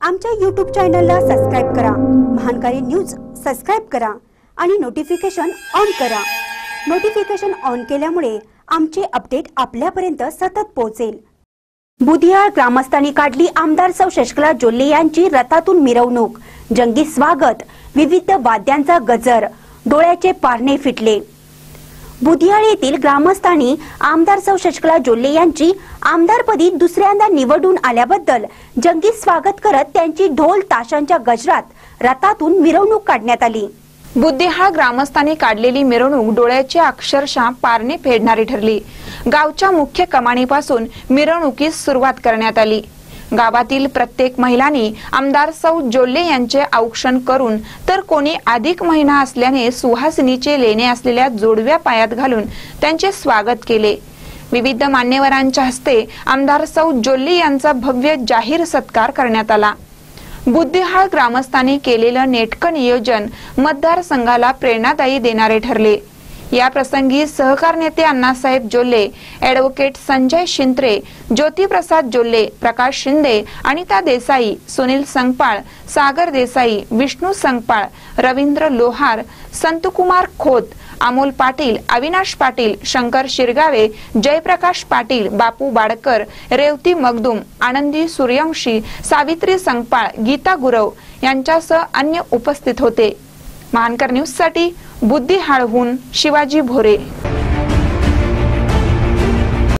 आमच्या YouTube चॅनलला subscribe करा, महानकारी न्यूज सबस्क्राइब करा आणि नोटिफिकेशन ऑन करा। नोटिफिकेशन ऑन केल्यामुळे आमचे अपडेट आपल्यापर्यंत सतत पोहोचेल। बुधियाळ ग्रामस्थांनी काढली आमदार सौ शशिकला जोल्ले यांची रथातून मिरवणूक, जंगी स्वागत, विविध वाद्यांचा गजर, डोळ्याचे पारणे फिटले। बुधियाळ येथील ग्रामस्थांनी आमदार सौ शशिकला जोल्ले यांची आमदारपदी दुसऱ्यांदा निवडून आल्याबद्दल जंगी स्वागत करत त्यांची ढोल ताशांच्या गजरात रथातून मिरवणूक काढण्यात आली। बुधियाळ ग्रामस्थांनी काढलेली मिरवणूक डोळ्याचे अक्षरशः पारणे फेडणारी ठरली। गावच्या मुख्य कमानीपासून मिरवणुकीस सुरुवात करण्यात आली। गावातील प्रत्येक महिलांनी आमदार सौ जोल्ले यांचे औक्षण करून तर कोणी अधिक महिना असल्याने सुहासिनीचे लेणे असलेल्या जोडव्या पायात घालून त्यांचे स्वागत केले। विविध मान्यवरांच्या हस्ते आमदार सौ जोल्ले यांचा भव्य जाहीर सत्कार करण्यात आला। बुधियाळ ग्रामस्थांनी केलेलं नेटकं नियोजन मतदारसंघाला प्रेरणादायी देणारे ठरले। या प्रसंगी सहकार नेते अण्णासाहेब जोल्ले, ॲडव्होकेट संजय शिंत्रे, ज्योतिप्रसाद जोल्ले, प्रकाश शिंदे, अनिता देसाई, सुनील संगपाळ, सागर देसाई, विष्णू संगपाळ, रवींद्र लोहार, संतकुमार खोत, अमोल पाटील, अविनाश पाटील, शंकर शिरगावे, जयप्रकाश पाटील, बापू बाडकर, रेवती मगदूम, आनंदी सूर्यवंशी, सावित्री संगपाळ, गीता गुरव यांच्यासह अन्य उपस्थित होते। महानकर न्यूज साठी बुधियाळहून शिवाजी भोरे।